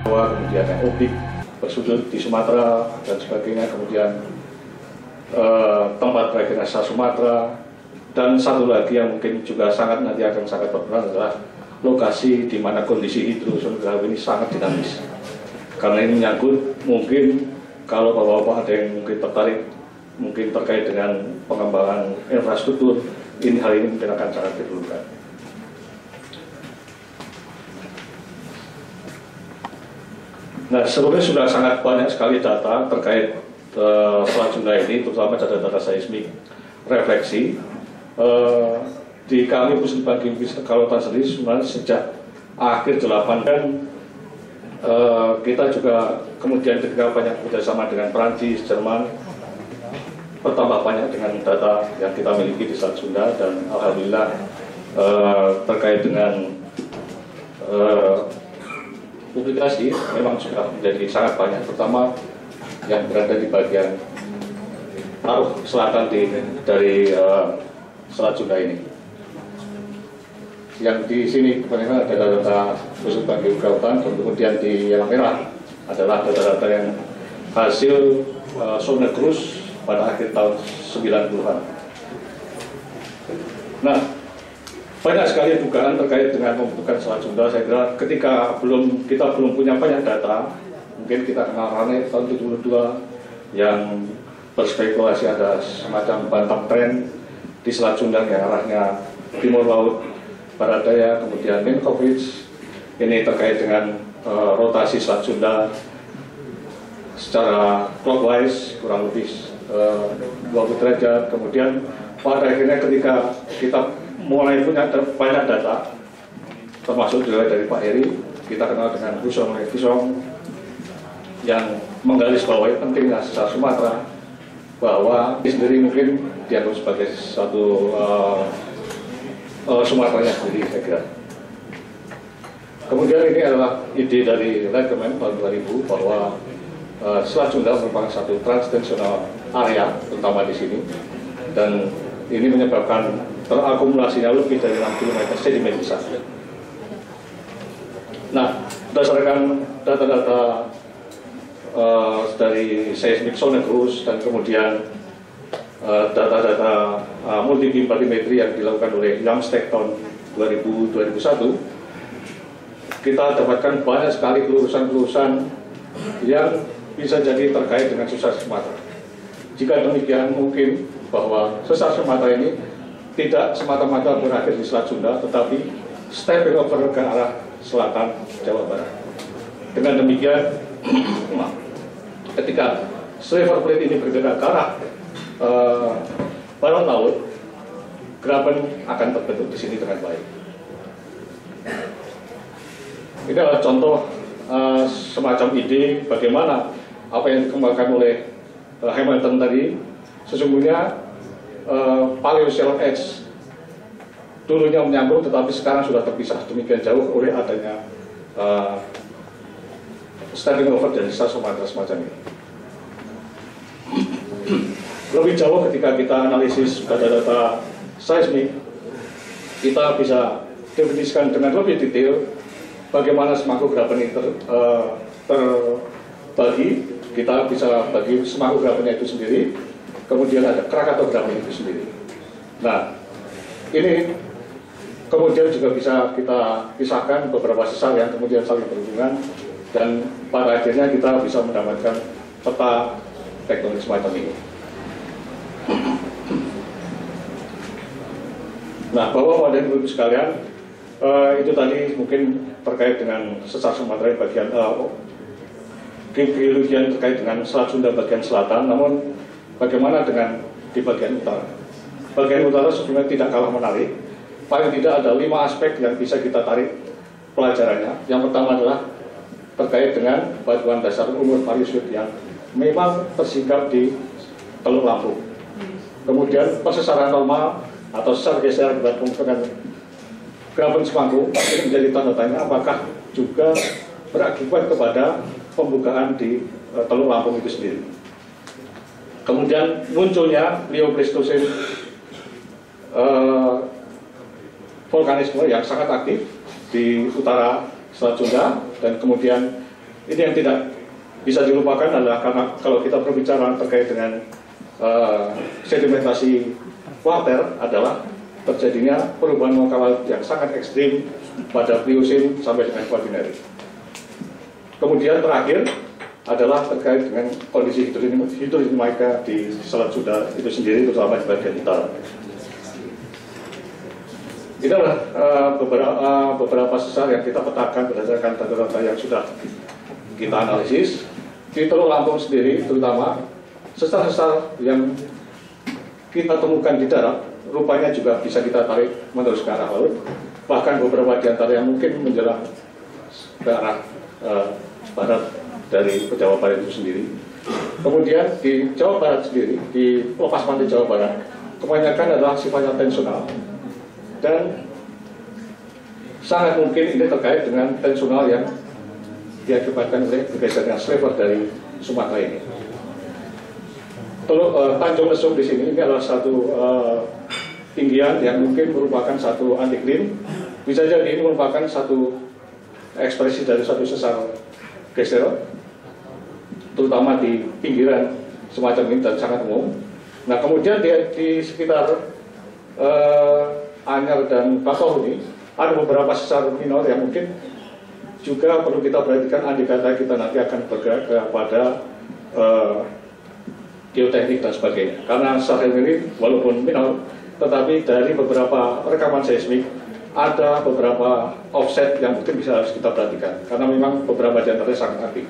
kemudian yang oblik bersudut di Sumatera dan sebagainya, kemudian tempat berakhirnya Sumatera, dan satu lagi yang mungkin juga nanti akan sangat berperan adalah lokasi di mana kondisi hidrosonografi ini sangat dinamis. Karena ini menyangkut mungkin kalau bapak-bapak ada yang mungkin tertarik mungkin terkait dengan pengembangan infrastruktur, hal ini mungkin akan sangat diperlukan. Nah, sebenarnya sudah sangat banyak sekali data terkait Selat Sunda ini, terutama data-data seismik refleksi. Di kami Pusat Bagi Kalautan sendiri sebenarnya sejak akhir 8 kan kita juga kemudian ketika banyak bekerjasama dengan Perancis, Jerman, bertambah banyak dengan data yang kita miliki di Selat Sunda, dan alhamdulillah terkait dengan publikasi memang sudah menjadi sangat banyak, terutama yang berada di bagian paruh selatan dari Selat Sunda ini. Yang di sini kebanyakan ada data Pusat Bagi Kelautan, dan kemudian di yang merah adalah data-data yang hasil sonde-cruise pada akhir tahun 90-an. Nah, banyak sekali dugaan terkait dengan pembentukan Selat Sunda. Saya kira ketika kita belum punya banyak data, mungkin kita kenal Rane tahun 72 yang berspekulasi ada semacam bantam tren di Selat Sunda yang arahnya timur laut barat daya, kemudian Minkowitz ini terkait dengan rotasi Selat Sunda secara clockwise kurang lebih 20 derajat. Kemudian pada akhirnya ketika kita mulai punya banyak data, termasuk juga dari Pak Heri, kita kenal dengan Husong yang menggarisbawahi pentingnya sesar Sumatera, bahwa ini sendiri mungkin dianggap sebagai satu Sumateranya sendiri, saya kira. Kemudian ini adalah ide dari Letkemen tahun 2000 bahwa Selat Sunda merupakan satu transtensional area, terutama di sini, dan ini menyebabkan terakumulasinya lebih dari 6 km sedimen besar. Nah, berdasarkan data-data dari seismik sonde-cruise dan kemudian data-data multi-beam batimetri yang dilakukan oleh Yamstek tahun 2000-2001, kita dapatkan banyak sekali kelurusan-kelurusan yang bisa jadi terkait dengan sesar Sumatera. Jika demikian, mungkin bahwa sesar Sumatera ini tidak semata-mata berakhir di Selat Sunda, tetapi stepping over ke arah selatan Jawa Barat. Dengan demikian, ketika River Plate ini bergerak ke arah barat laut, graben akan terbentuk di sini dengan baik. Ini adalah contoh semacam ide bagaimana apa yang dikembangkan oleh Hamilton tadi. Sesungguhnya Paleocene Edge dulunya menyambung, tetapi sekarang sudah terpisah demikian jauh oleh adanya stepping over dari sesar Sumatera semacam ini. Lebih jauh ketika kita analisis data-data seismik, kita bisa definisikan dengan lebih detail bagaimana semangkuk graben ini terbagi. Kita bisa bagi semangkuk grabennya itu sendiri, kemudian ada Krakatograben itu sendiri. Nah, ini kemudian juga bisa kita pisahkan beberapa sesar yang kemudian saling berhubungan, dan pada akhirnya kita bisa mendapatkan peta tektonik semacam ini. Nah, Bapak dan Ibu sekalian, itu tadi mungkin terkait dengan sesar Sumatera bagian geologian terkait dengan Selat Sunda bagian selatan. Namun bagaimana dengan di bagian utara? Bagian utara sebenarnya tidak kalah menarik. Paling tidak ada 5 aspek yang bisa kita tarik pelajarannya. Yang pertama adalah terkait dengan batuan dasar umur Paleozoik yang memang tersingkap di Teluk Lampung. Kemudian persesaran normal atau sesar geser akibat pembentukan graben semangkuk ini menjadi tanda tanya apakah juga berakibat kepada pembukaan di Teluk Lampung itu sendiri. Kemudian munculnya Pleistocene vulkanisme yang sangat aktif di utara Selat Sunda, dan kemudian ini yang tidak bisa dilupakan adalah karena kalau kita berbicara terkait dengan sedimentasi kuarter adalah terjadinya perubahan muka laut yang sangat ekstrim pada Pliocene sampai dengan Quaternary. Kemudian terakhir adalah terkait dengan kondisi hidrodinamika di Selat Sunda itu sendiri, terutama di bagian utara. Ini adalah beberapa sesar yang kita petakan berdasarkan data-data yang sudah kita analisis. Di Teluk Lampung sendiri, terutama sesar-sesar yang kita temukan di darat, rupanya juga bisa kita tarik menerus ke arah laut. Bahkan beberapa di antara yang mungkin menjelang ke arah barat dari Jawa Barat itu sendiri. Kemudian di Jawa Barat sendiri, di lepas pantai Jawa Barat, kebanyakan adalah sifatnya tensional. Dan sangat mungkin ini terkait dengan tensional yang diakibatkan oleh bergesernya sliver dari Sumatera ini. Tanjung Lesung di sini ini adalah satu tinggian yang mungkin merupakan satu antiklim. Bisa jadi ini merupakan satu ekspresi dari satu sesar geser, terutama di pinggiran semacam ini dan sangat umum. Nah kemudian di sekitar Anyar dan Bakauheni ada beberapa sesar minor yang mungkin juga perlu kita perhatikan andai kata kita nanti akan bergerak kepada geoteknik dan sebagainya. Karena sesar ini walaupun minor, tetapi dari beberapa rekaman seismik ada beberapa offset yang mungkin bisa harus kita perhatikan. Karena memang beberapa di antaranya sangat aktif.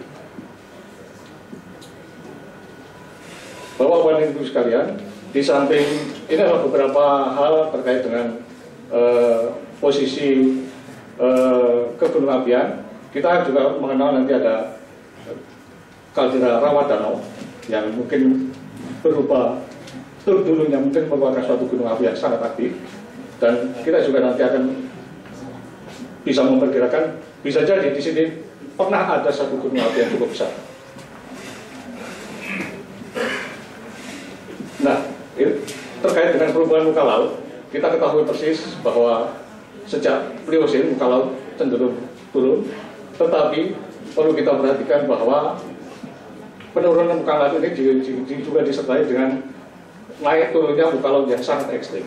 Bapak-bapak dan ibu sekalian, di samping ini adalah beberapa hal terkait dengan posisi kegunungan apian. Kita juga mengenal nanti ada kaldera rawa danau yang mungkin berupa dulunya mungkin merupakan suatu gunung api yang sangat aktif, dan kita juga nanti akan bisa memperkirakan bisa jadi di sini pernah ada satu gunung api yang cukup besar. Nah, terkait dengan perubahan muka laut, kita ketahui persis bahwa sejak Pliocene muka laut cenderung turun, tetapi perlu kita perhatikan bahwa penurunan muka laut ini juga disertai dengan naik turunnya muka laut yang sangat ekstrim.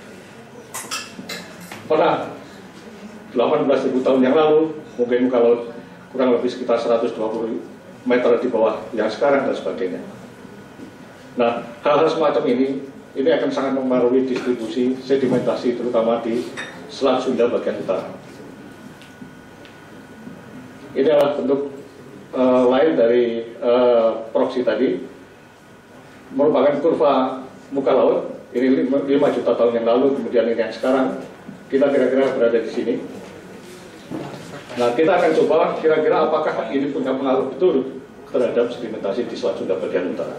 Pernah 18.000 tahun yang lalu, mungkin muka laut kurang lebih sekitar 120 meter di bawah yang sekarang dan sebagainya. Nah, hal-hal semacam ini akan sangat mempengaruhi distribusi sedimentasi terutama di Selat Sunda bagian utara. Ini adalah bentuk lain dari proksi tadi, merupakan kurva muka laut. Ini 5 juta tahun yang lalu, kemudian ini yang sekarang. Kita kira-kira berada di sini. Nah, kita akan coba kira-kira apakah ini punya pengaruh betul terhadap sedimentasi di Selat Sunda bagian utara.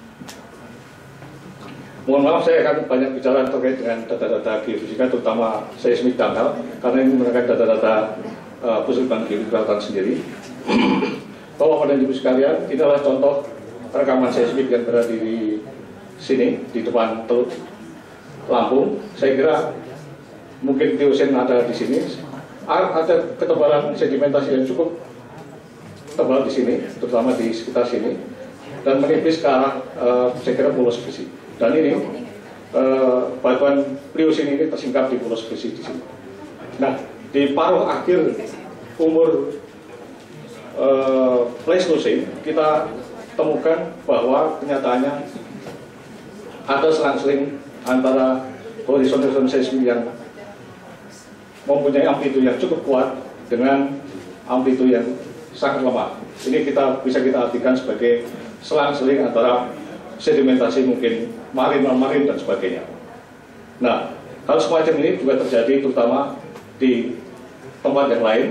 Mohon maaf, saya akan banyak bicara terkait dengan data-data geofisika, terutama seismik dangkal, karena ini merupakan data-data Pusat Geofisika sendiri. Bapak dan Ibu sekalian, ini adalah contoh rekaman seismik yang berada di sini, di depan Teluk Lampung. Saya kira mungkin Pliocene ada di sini, ada ketebalan sedimentasi yang cukup tebal di sini, terutama di sekitar sini, dan menipis ke arah saya kira Pulau Sebesi. Dan ini batuan Pliocene ini tersingkap di Pulau Sebesi di sini. Nah, di paruh akhir umur Pleistocene kita temukan bahwa kenyataannya ada selang-seling antara horizon seismik yang mempunyai amplitude yang cukup kuat dengan amplitude yang sangat lemah. Ini bisa kita artikan sebagai selang-seling antara sedimentasi mungkin marin, non-marin dan sebagainya. Nah, hal semacam ini juga terjadi terutama di tempat yang lain.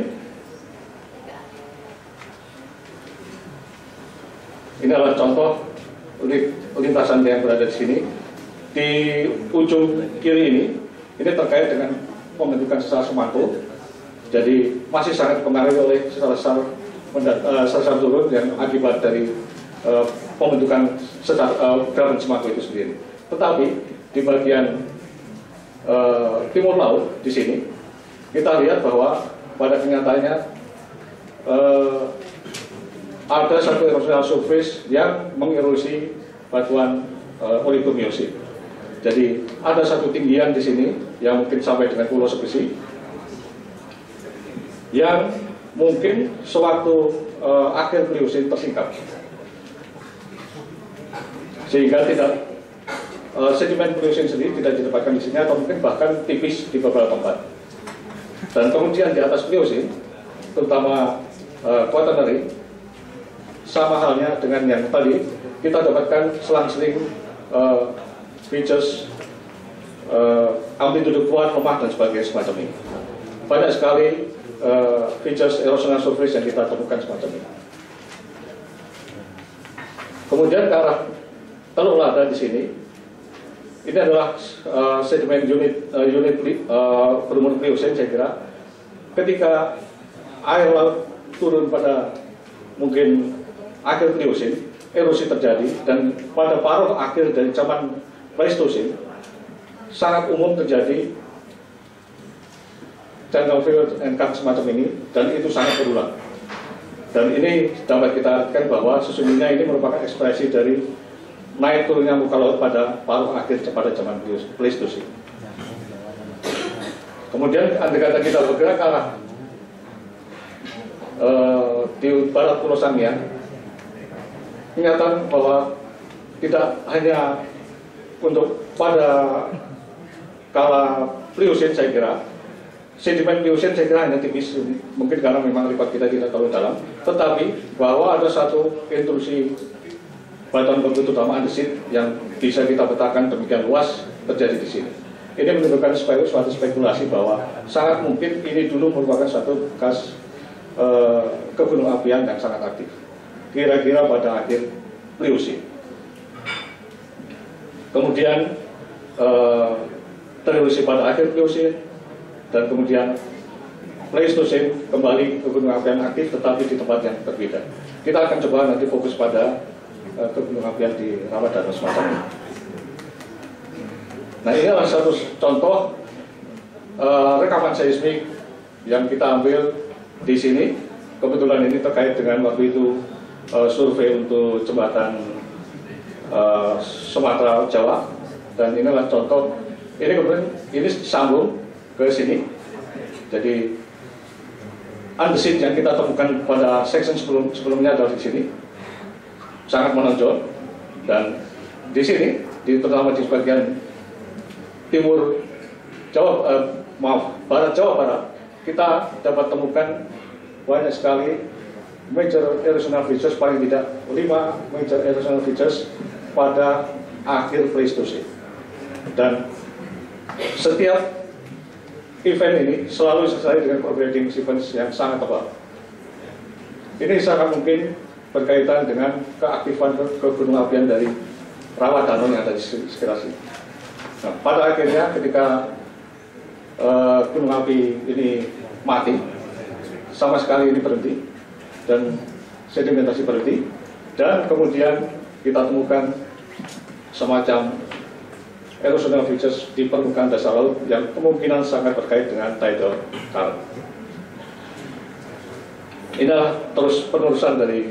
Ini adalah contoh lintasan yang berada di sini. Di ujung kiri ini terkait dengan pembentukan sesar semangkuk. Jadi masih sangat dipengaruhi oleh sesar turun yang akibat dari pembentukan gerakan semangkuk itu sendiri. Tetapi di bagian timur laut di sini kita lihat bahwa pada kenyataannya ada satu erosional surface yang mengerosi batuan oligomiosit. Jadi ada satu tinggian di sini yang mungkin sampai dengan pulau sebesi, yang mungkin sewaktu akhir Pliocene tersingkap, sehingga tidak sedimen Pliocene sendiri tidak ditempatkan di sini atau mungkin bahkan tipis di beberapa tempat. Dan kemudian di atas Pliocene, terutama Quaternary, sama halnya dengan yang tadi, kita dapatkan selang-seling features amplitude kuat, lemah, dan sebagainya semacam ini. Banyak sekali features erosional surface yang kita temukan semacam ini. Kemudian ke arah Teluk Lada di sini, ini adalah sedimen unit berumur Pliocene, saya kira. Ketika air laut turun pada mungkin akhir Pliocene, erosi terjadi, dan pada paruh akhir dari zaman Pleistocene sangat umum terjadi jungle fill and cut semacam ini, dan itu sangat berulang. Dan ini dapat kita artikan bahwa sesungguhnya ini merupakan ekspresi dari naik turunnya muka laut pada paruh akhir pada zaman Pleistocene. Kemudian andai kata kita bergerak ke arah di barat Pulau Sangiang, ingatan bahwa tidak hanya untuk pada kala Pliocene, saya kira sedimen Pliocene saya kira hanya tipis, mungkin karena memang lipat kita tidak terlalu dalam, tetapi bahwa ada satu intrusi batuan batu utama andesit yang bisa kita petakan demikian luas terjadi di sini. Ini menunjukkan suatu spekulasi bahwa sangat mungkin ini dulu merupakan satu bekas kegunung apian yang sangat aktif, kira-kira pada akhir Pliocene. Kemudian tererosi pada akhir Pliocene, dan kemudian Pleistocene kembali ke gunung apian aktif, tetapi di tempat yang berbeda. Kita akan coba nanti fokus pada gunung apian di Rawadano semacam ini. Nah, ini adalah satu contoh rekaman seismik yang kita ambil di sini. Kebetulan ini terkait dengan waktu itu survei untuk jembatan Sumatera Jawa, dan ini adalah contoh. Ini kemudian ini sambung ke sini. Jadi andesit yang kita temukan pada section sebelumnya adalah di sini, sangat menonjol. Dan di sini, terutama di bagian timur barat Jawa Barat, kita dapat temukan banyak sekali major erosional features, paling tidak 5 major erosional features pada akhir Pleistocene. Dan setiap event ini selalu disertai dengan prograding sequence yang sangat tebal. Ini sangat mungkin berkaitan dengan keaktifan gunung apian dari Rawadano yang ada di sekitar sini. Nah, pada akhirnya ketika gunung api ini mati, sama sekali ini berhenti, dan sedimentasi berhenti, dan kemudian kita temukan semacam erosional features di permukaan dasar laut yang kemungkinan sangat terkait dengan tidal current. Inilah terus penerusan dari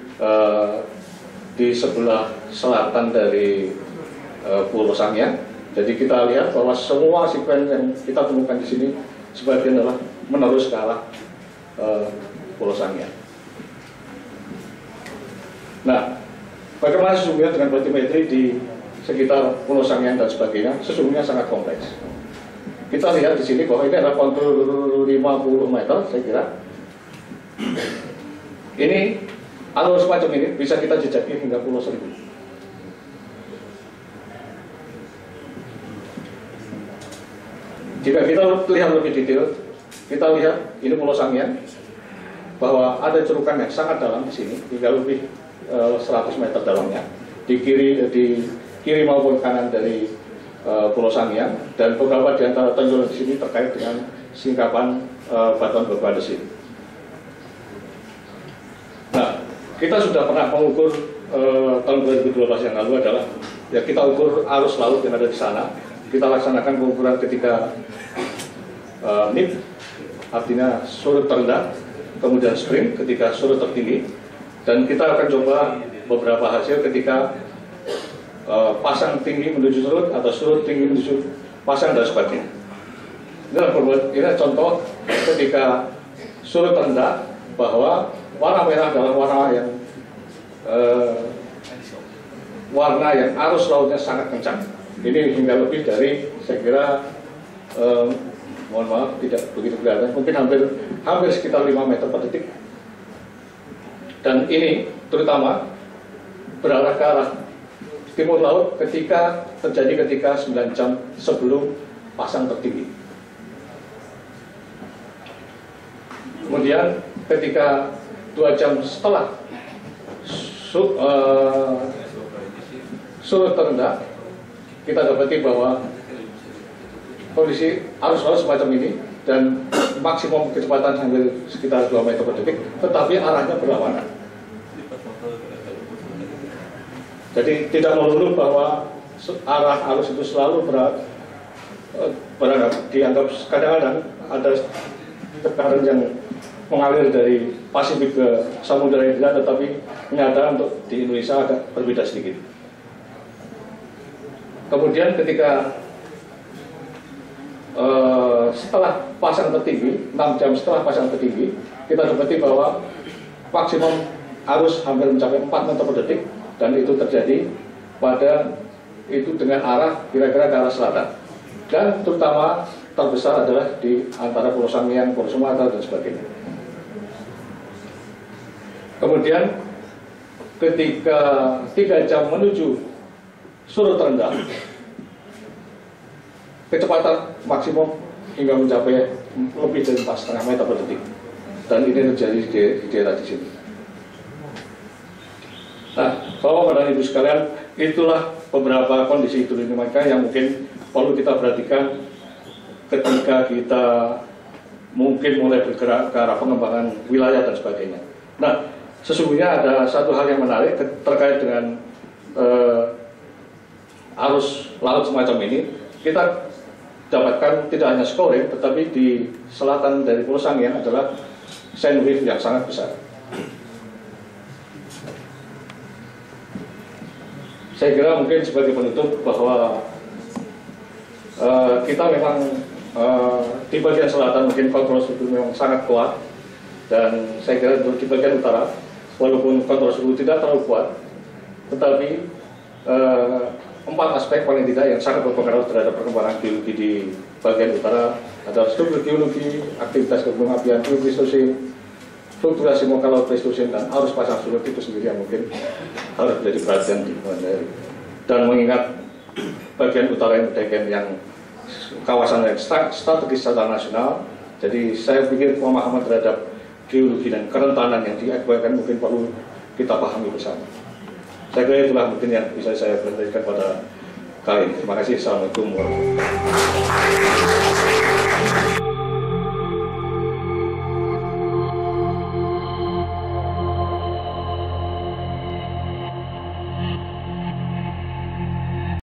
di sebelah selatan dari Pulau Sangiang. Jadi kita lihat bahwa semua sekuens yang kita temukan di sini sebagian adalah menerus ke arah Pulau Sangiang. Nah, bagaimana sesungguhnya dengan batimetri di sekitar Pulau Sangiang dan sebagainya, sesungguhnya sangat kompleks. Kita lihat di sini bahwa ini adalah kontur 50 meter, saya kira. Ini alur semacam ini bisa kita jejaki hingga Pulau Seribu. Jika kita lihat lebih detail, kita lihat ini Pulau Sangiang, bahwa ada cerukan yang sangat dalam di sini, hingga lebih 100 meter dalamnya, di kiri maupun kanan dari Pulau Sangiang, dan beberapa di antara tonjolan di sini terkait dengan singkapan batuan berbadesit. Nah, kita sudah pernah mengukur tahun 2012 yang lalu adalah ya kita ukur arus laut yang ada di sana. Kita laksanakan pengukuran ketika NIP, artinya surut terendah, kemudian spring ketika surut tertinggi, Dan kita akan coba beberapa hasil ketika pasang tinggi menuju surut atau surut tinggi menuju pasang dan sebagainya. Ini contoh ketika surut rendah bahwa warna merah adalah warna yang arus lautnya sangat kencang. Ini hingga lebih dari, saya kira, mohon maaf tidak begitu kelihatan, mungkin hampir sekitar 5 meter per detik. Dan ini terutama berarah ke arah timur laut ketika 9 jam sebelum pasang tertinggi. Kemudian ketika 2 jam setelah surut terendah, kita dapati bahwa kondisi arus laut semacam ini dan maksimum kecepatan sampai sekitar 2 meter per detik, tetapi arahnya berlawanan. Jadi tidak melulu bahwa arah arus itu selalu dianggap, kadang-kadang ada tekanan yang mengalir dari Pasifik ke Samudra Hindia, tetapi nyata untuk di Indonesia agak berbeda sedikit. Kemudian ketika setelah pasang tertinggi, 6 jam setelah pasang tertinggi, kita dapati bahwa maksimum arus hampir mencapai 4 meter per detik, dan itu terjadi dengan arah kira-kira ke arah selatan, dan terutama terbesar adalah di antara Pulau Sangiang, Pulau Sumatera dan sebagainya. Kemudian ketika 3 jam menuju surut rendah, kecepatan maksimum hingga mencapai lebih dari 4,5 meter per detik, dan ini terjadi di daerah di sini. Nah, Bapak dan Ibu sekalian, itulah beberapa kondisi hidrodinamika yang mungkin perlu kita perhatikan ketika kita mungkin mulai bergerak ke arah pengembangan wilayah dan sebagainya. Nah, sesungguhnya ada satu hal yang menarik terkait dengan arus laut semacam ini. Kita dapatkan tidak hanya scoring, tetapi di selatan dari Pulau Sangiang adalah sine wave yang sangat besar. Saya kira mungkin sebagai penutup bahwa kita memang di bagian selatan mungkin kontrol suhu memang sangat kuat, dan saya kira di bagian utara walaupun kontrol suhu tidak terlalu kuat, tetapi 4 aspek paling tidak yang sangat berpengaruh terhadap perkembangan geologi di bagian utara adalah struktur geologi, aktivitas gunung apian, geoklistosin, fluktuasi muka laut Pleistosen, dan arus pasang surut itu sendiri yang mungkin harus menjadi perhatian di Mandailing. Dan mengingat bagian utara yang kawasan yang strategis secara nasional, jadi saya pikir pemahaman terhadap geologi dan kerentanan yang diakibatkan mungkin perlu kita pahami bersama. Saya kira itulah mungkin yang bisa saya berikan pada kali ini. Terima kasih. Assalamualaikum warahmatullahi wabarakatuh.